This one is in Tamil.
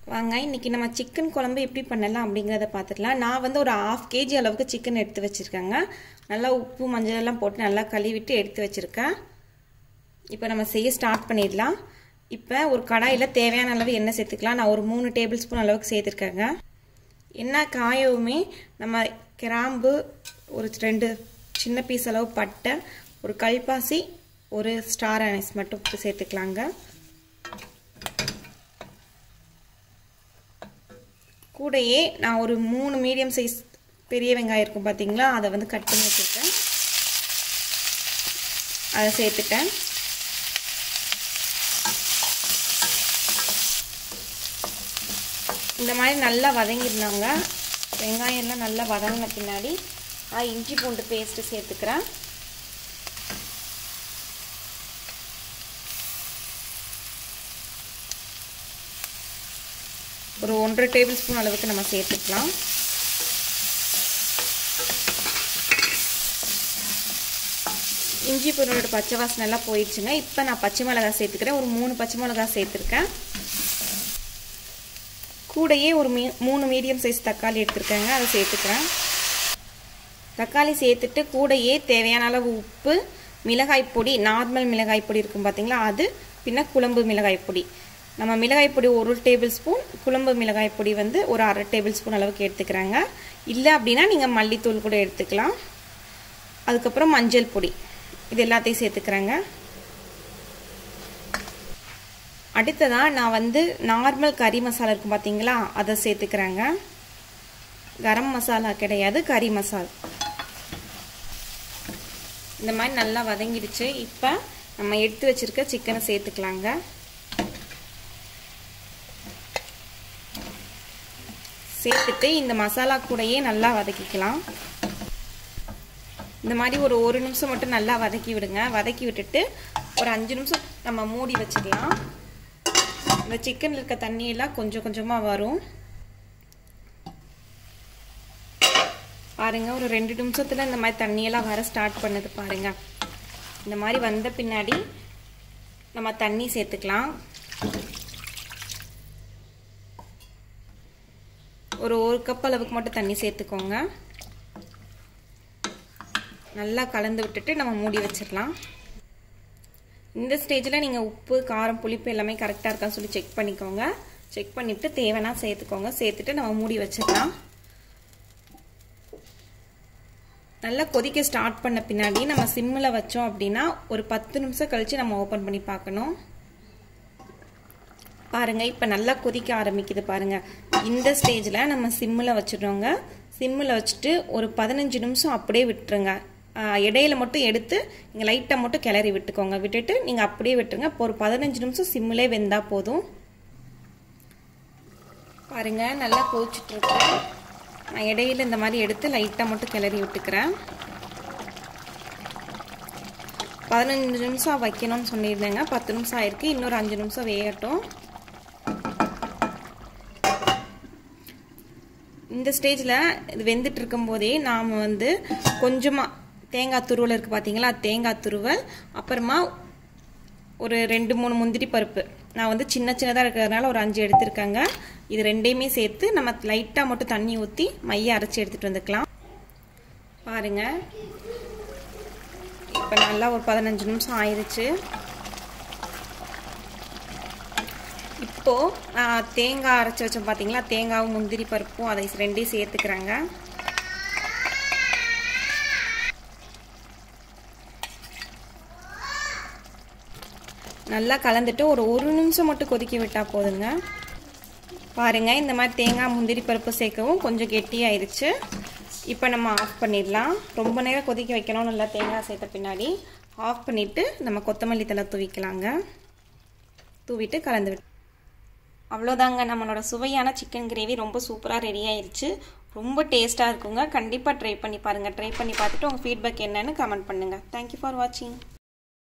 வாங்க இன்னைக்கு நம்ம சிக்கன் குழம்பு எப்படி பண்ணலாம் அப்படிங்கறத பார்த்துக்கலாம். நான் வந்து ஒரு 1/2 kg அளவுக்கு சிக்கன் எடுத்து வச்சிருக்கேங்க. நல்லா உப்பு மஞ்சள் எல்லாம் போட்டு நல்லா கழுவிட்டு எடுத்து வச்சிருக்கேன். இப்போ நம்ம செய்ய ஸ்டார்ட் பண்ணிடலாம். இப்போ ஒரு கடாயில தேவையான அளவு எண்ணெய் சேர்த்துக்கலாம். நான் ஒரு 3 டேபிள் ஸ்பூன் அளவுக்கு சேர்த்துருக்கேங்க. எண்ணெய் காயவுமே நம்ம கிராம்பு ஒரு 2 சின்ன பீஸ் அளவு பட்டை, ஒரு கல்பாசி, ஒரு ஸ்டார் அனீஸ் மட்டும் சேர்த்துக்கலாங்க. கூடயே நான் ஒரு 3 மீடியம் சைஸ் பெரிய வெங்காயம் இருக்கும் பார்த்தீங்களா, அதை வந்து கட் பண்ணி வச்சுருக்கேன். அதை சேர்த்துட்டேன். இந்த மாதிரி நல்லா வதங்கிருந்தாங்க. வெங்காயம் எல்லாம் நல்லா வதங்கின பின்னாடி இஞ்சி பூண்டு பேஸ்ட்டு சேர்த்துக்கிறேன். ஒரு 1.5 டேபிள் ஸ்பூன் அளவுக்கு நம்ம சேர்த்துக்கலாம். இஞ்சி பூண்டோட பச்சை வாசனை எல்லாம் போயிடுச்சுங்க. இப்போ நான் பச்சை மிளகாய் சேர்த்துக்கிறேன். ஒரு 3 பச்சை மிளகாய் சேர்த்துருக்கேன். கூடயே ஒரு 3 மீடியம் சைஸ் தக்காளி எடுத்துருக்கேங்க, அதை சேர்த்துக்கிறேன். தக்காளி சேர்த்துட்டு கூடயே தேவையான அளவு உப்பு, மிளகாய் பொடி, நார்மல் மிளகாய் பொடி இருக்கும் பார்த்தீங்களா, அது பின்ன குழம்பு மிளகாய் பொடி. நம்ம மிளகாய் பொடி 1 டேபிள் ஸ்பூன், குழம்பு மிளகாய் பொடி வந்து ஒரு 1/2 டேபிள் ஸ்பூன் அளவுக்கு எடுத்துக்கிறாங்க. இல்லை அப்படின்னா நீங்கள் மல்லித்தூள் கூட எடுத்துக்கலாம். அதுக்கப்புறம் மஞ்சள் பொடி, இது எல்லாத்தையும் சேர்த்துக்கிறேங்க. அடுத்ததாக நான் வந்து நார்மல் கறி மசாலா இருக்கும் பார்த்தீங்களா, அதை சேர்த்துக்கிறேங்க. கரம் மசாலா கிடையாது, கறி மசாலா. இந்த மாதிரி நல்லா வதங்கிடுச்சு. இப்போ நம்ம எடுத்து வச்சிருக்க சிக்கனை சேர்த்துக்கலாங்க. சேர்த்துட்டு இந்த மசாலா கூடயே நல்லா வதக்கிக்கலாம். இந்த மாதிரி ஒரு 1 நிமிஷம் மட்டும் நல்லா வதக்கி விடுங்க. வதக்கி விட்டுட்டு ஒரு 5 நிமிஷம் நம்ம மூடி வச்சுக்கலாம். இந்த சிக்கன்ல இருக்க தண்ணியெல்லாம் கொஞ்சம் கொஞ்சமாக வரும் பாருங்க. ஒரு 2 நிமிஷத்துல இந்த மாதிரி தண்ணியெல்லாம் வர ஸ்டார்ட் பண்ணுது பாருங்க. இந்த மாதிரி வந்த பின்னாடி நம்ம தண்ணி சேர்த்துக்கலாம். ஒரு 1 கப் அளவுக்கு மட்டும் தண்ணி சேர்த்துக்கோங்க. நல்லா கலந்து விட்டுட்டு நம்ம மூடி வச்சிடலாம். இந்த ஸ்டேஜில் நீங்கள் உப்பு, காரம், புளிப்பு எல்லாமே கரெக்டாக இருக்கான்னு சொல்லி செக் பண்ணிக்கோங்க. செக் பண்ணிவிட்டு தேவைன்னா சேர்த்துக்கோங்க. சேர்த்துட்டு நம்ம மூடி வச்சிடலாம். நல்லா கொதிக்க ஸ்டார்ட் பண்ண பின்னாடி நம்ம சிம்மில் வச்சோம் அப்படின்னா ஒரு 10 நிமிஷம் கழித்து நம்ம ஓப்பன் பண்ணி பார்க்கணும். பாருங்க, இப்போ நல்லா கொதிக்க ஆரம்பிக்குது பாருங்க. இந்த ஸ்டேஜில் நம்ம சிம்மில் வச்சிடறோங்க. சிம்மில் வச்சுட்டு ஒரு 15 நிமிஷம் அப்படியே விட்டுருங்க. இடையில மட்டும் எடுத்து நீங்கள் லைட்டாக மட்டும் கிளறி விட்டுக்கோங்க. விட்டுட்டு நீங்கள் அப்படியே விட்டுருங்க. இப்போ ஒரு 15 நிமிஷம் சிம்மிலே வெந்தா போதும். பாருங்க, நல்லா கொதிச்சுட்டு இருக்கு. நான் இடையில இந்த மாதிரி எடுத்து லைட்டாக மட்டும் கிளறி விட்டுக்கிறேன். 15 நிமிஷம் வைக்கணும்னு சொல்லியிருந்தேங்க. 10 நிமிஷம் ஆயிருக்கு. இன்னொரு 5 நிமிஷம் வேகட்டும். இந்த ஸ்டேஜில் இது வெந்துட்டு இருக்கும் போதே நாம் வந்து கொஞ்சமாக தேங்காய் துருவல் இருக்குது பார்த்தீங்களா, தேங்காய் துருவல், அப்புறமா ஒரு 2-3 முந்திரி பருப்பு, நான் வந்து சின்ன சின்னதாக இருக்கிறதுனால ஒரு 5 எடுத்துருக்கேங்க. இது ரெண்டையுமே சேர்த்து நம்ம லைட்டாக மட்டும் தண்ணி ஊற்றி மைய அரைச்சி எடுத்துகிட்டு வந்துக்கலாம். பாருங்கள், இப்போ நல்லா ஒரு 15 நிமிஷம் ஆயிடுச்சு. இப்போது தேங்காய் அரைச்சி வச்சோம் பார்த்தீங்களா, தேங்காவும் முந்திரி பருப்பும் அதை ரெண்டையும் சேர்த்துக்கிறாங்க. நல்லா கலந்துட்டு ஒரு 1 நிமிஷம் மட்டும் கொதிக்க விட்டால் போதுங்க. பாருங்கள், இந்த மாதிரி தேங்காய் முந்திரி பருப்பு சேர்க்கவும் கொஞ்சம் கெட்டியாயிருச்சு. இப்போ நம்ம ஆஃப் பண்ணிடலாம். ரொம்ப நேரம் கொதிக்க வைக்கணும்னு இல்லை, தேங்காய் சேர்த்த பின்னாடி ஆஃப் பண்ணிவிட்டு நம்ம கொத்தமல்லி தழை தூவிக்கலாங்க. தூவிட்டு கலந்து விட்டு அவ்வளோதாங்க, நம்மளோட சுவையான சிக்கன் கிரேவி ரொம்ப சூப்பராக ரெடி ஆயிடுச்சு. ரொம்ப டேஸ்ட்டாக இருக்குங்க. கண்டிப்பாக ட்ரை பண்ணி பாருங்கள். ட்ரை பண்ணி பார்த்துட்டு உங்கள் ஃபீட்பேக் என்னன்னு கமெண்ட் பண்ணுங்கள். தேங்க்யூ ஃபார் வாட்சிங்.